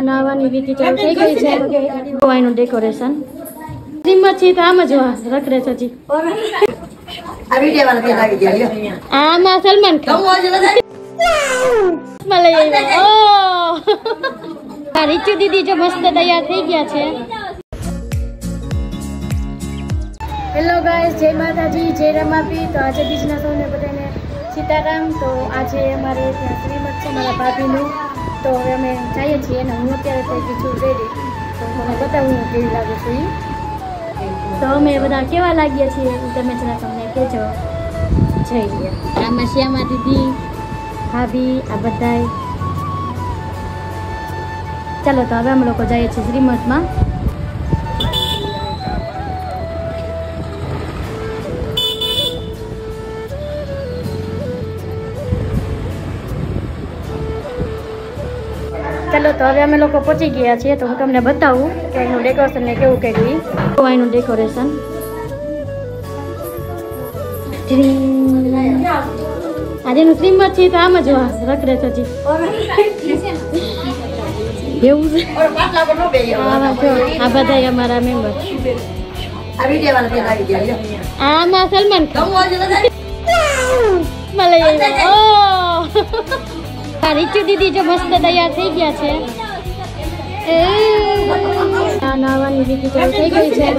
નાવાની વિધિ ચાલુ થઈ ગઈ છે એનું ડેકોરેશન શ્રીમત છે તો આમ જ રખડે છે હજી આમાં સલમાન ખાન રીચુ દીદી જો મસ્ત તૈયાર થઈ ગયા છે હેલો ગાઈસ જય માતાજી જય રમાપી તો આજે બીજના સૌને બધાને સીતારામ તો આજે અમારે ત્યાં શ્રીમત છે મારા ભાભીનું તો હવે અમે જઈએ છીએ અને હું અત્યારે થઈ ગઈ છું રેડી તો મને બતાવું હું કેવી લાગુ છું તો અમે બધા કેવા લાગ્યા છીએ તમે જરા તમને કહેજો જઈએ આમાં શ્યામા દીદી ભાભી આ બધાય ચાલો તો હવે અમે લોકો જઈએ છીએ શ્રીમતમાં ચાલો તો હવે અમે લોકો પહોંચી ગયા છીએ તો હું તમને બતાવું કે એનું ડેકોરેશન ને કેવું કર્યું એનું ડેકોરેશન આજેનું શ્રીમત છે તો આમ જ રખડે છે હજી એવું છે આ બધા અમારા મેમ્બર આમાં સલમાન ખાન રીચુ દીદી જો મસ્ત તૈયાર થઈ ગયા છે નાવાની વિધિ ચાલુ થઈ ગઈ છે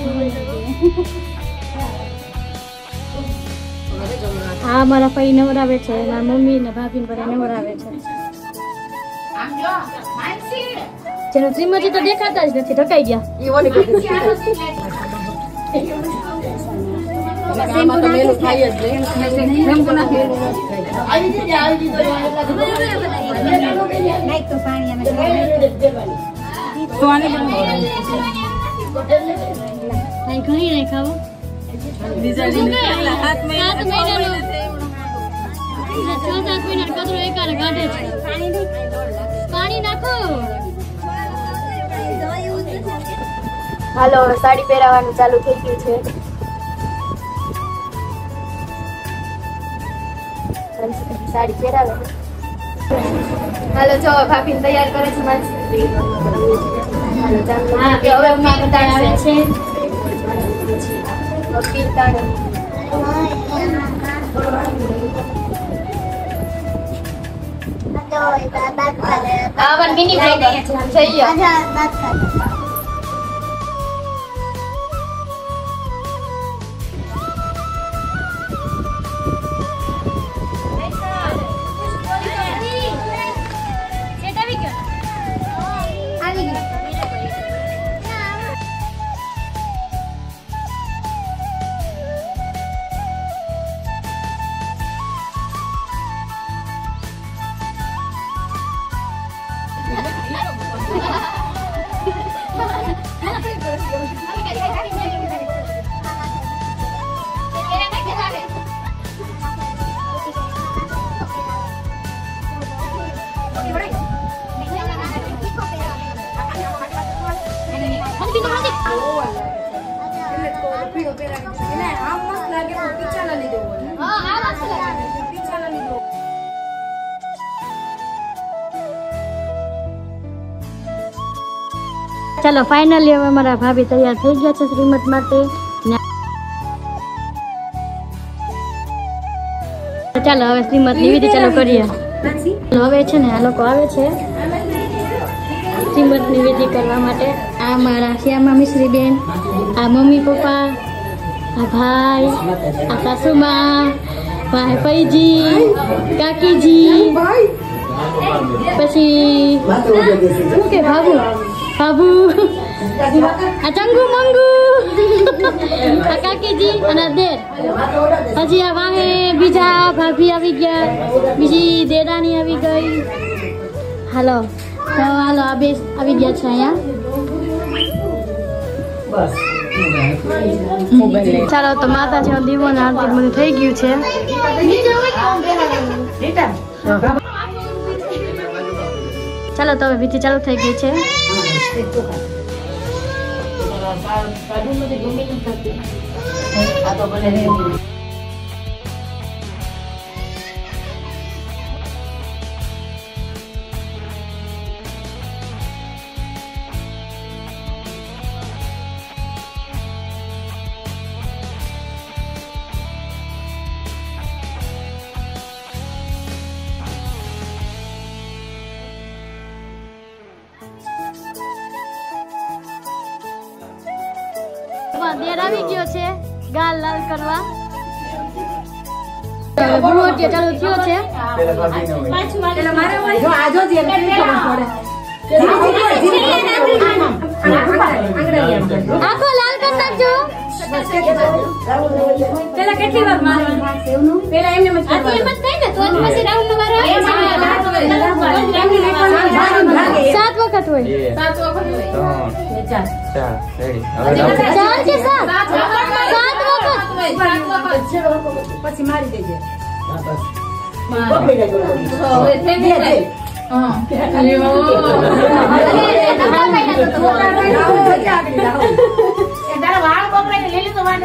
હા મારા ભાઈ નવરાવે છે મારા મમ્મી ને ભાભી બધા નવરાવે છે જેનું શ્રીમતી તો દેખાતા જ નથી ઢકાઈ ગયા પાણી નાખો હાલો સાડી પહેરાવાનું ચાલુ થઈ ગયું છે સાડી પહેરાવે હાલો જો ભાભી તૈયાર કરે છે મારી હાલો ચાલો હવે માં બધા આવે છે આवन मिनी ब्लॉग सही है बात कर चलो फाइनली હવે અમારા ભાભી તૈયાર થઈ ગયા છે શ્રીમત માટે ચાલો હવે શ્રીમત ની વિધિ ચાલુ કરીએ હવે છે ને આ લોકો આવે છે શ્રીમત ની વિધિ કરવા માટે આ મારા શ્યામા મિશ્રી બેન આ મમ્મી પપ્પા આ ભાઈ આ સાસુમા ભાઈ પૈજી કાકીજી પછી શું કે બાબુ બાબુ આ ચંગુ મંગુ આ કાકીજી અને દેર હજી આ વાહે બીજા ભાભી આવી ગયા બીજી દેરાણી આવી ગઈ હાલો તો હાલો આ બે આવી ગયા છે અહીંયા ચાલો તો માતાજીનો દીવો ને આરતી બધું થઈ ગયું છે ચાલો તો હવે વિધિ ચાલુ થઈ ગઈ છે દેર આવી ગયો છે ગાલ લાલ કરવા. ગુણવટી ચાલુ થયો છે. આખો લાલ કરી નાખજો. પેલા કેટલી વાર મારવાનું? પેલા એમને મત થાય ને તો પછી રાઉન્ડ નો વારો 7 વખત હોય. 7 વખત હોય. 4 રેડી. હવે 4 કે 7 વખત પછી મારી દેજે. હવે થઈ ગઈ. હા અરે ઓ તારા વાળ પકડાઈને લઈ લીધો વાળ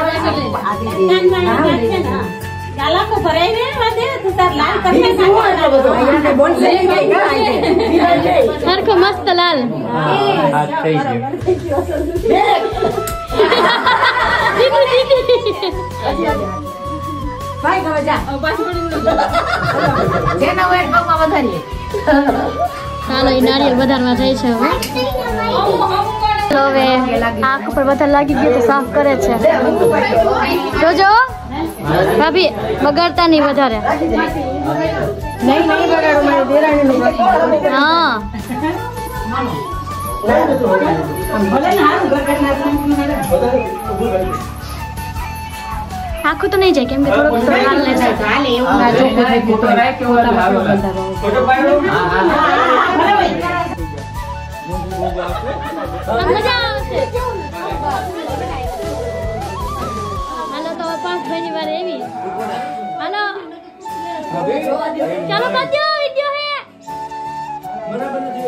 ગાલા કો ભરાઈ રે વાદે તું તાર લાલ કરને સાચો બોલ લઈ ગઈ સરખો મસ્ત લાલ હાથ થઈ ગયો ભાઈ ગવા જા પાછું જેના વેટ પગમાં વધારીએ ચાલો ઈ નારિયેળ વધારવા જાય છે હવે આંખ ઉપર વધારે લાગી ગયું તો સાફ કરે છે. જોજો ભાભી બગાડતા નહીં વધારે. નહીં બગાડો મારી દેરાણી. હા આખું તો નહીં જાય કેમ કે થોડોક હાલ ને જાય હાલે એવું ના જો મજા આવશે. હાલો તો 5 ભાઈની વાર એવી. હાલો ચાલો કાજો વિડિયો હે બરાબર નથી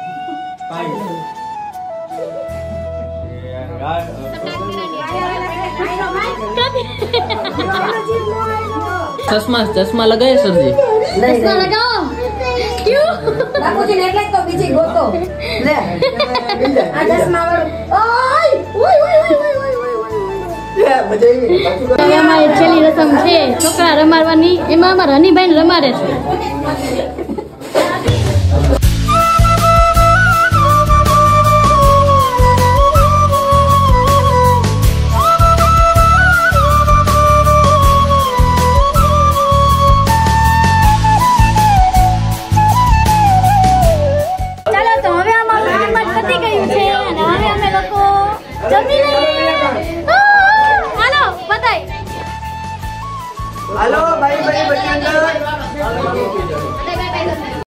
વિડિયો चश्मा लगाए सर जी. चश्मा लगाओ क्यों बाबूजी ने એટલે તો બીજી ગોતો લે આ ચશ્મા વાળો ઓય ઓય ઓય ઓય અમારી છેલ્લી રસમ છે છોકરા રમાડવાની. એમાં અમારા હનીભાઈ ને રમાડે છે. हेलो भाई भाई बच्चे